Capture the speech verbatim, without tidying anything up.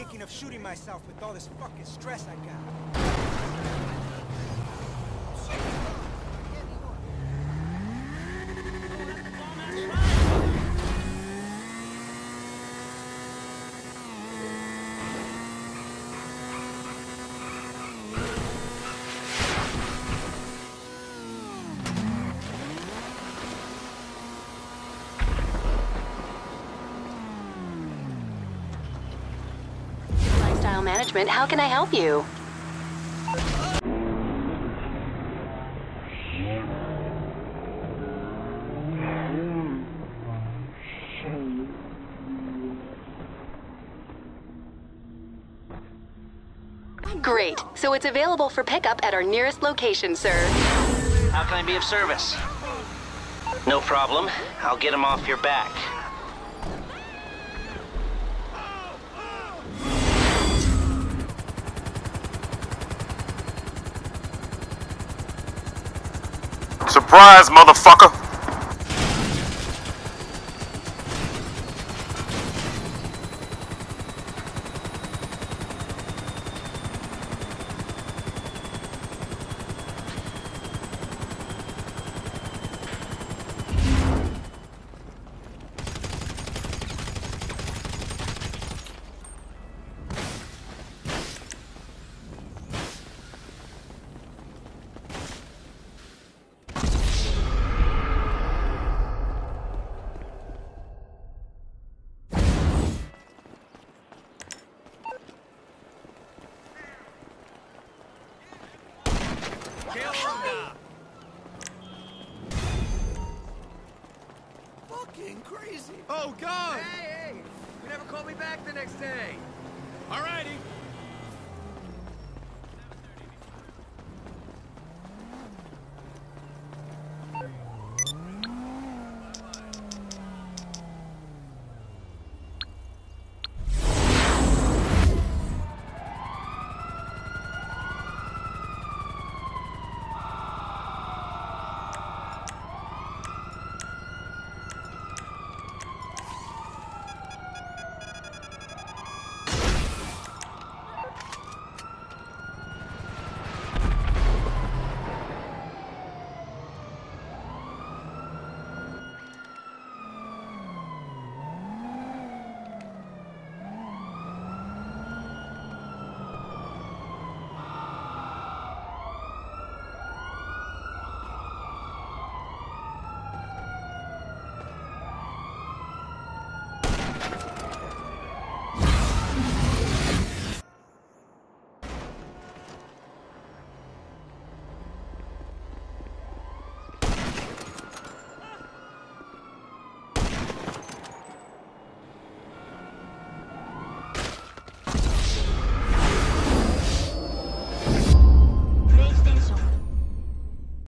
thinking of shooting myself with all this fucking stress I got. Lifestyle Management, how can I help you? Great. So it's available for pickup at our nearest location, sir. How can I be of service? No problem. I'll get him off your back. Surprise, motherfucker! Fucking crazy. Oh, God! Hey, hey! You never call me back the next day. All righty.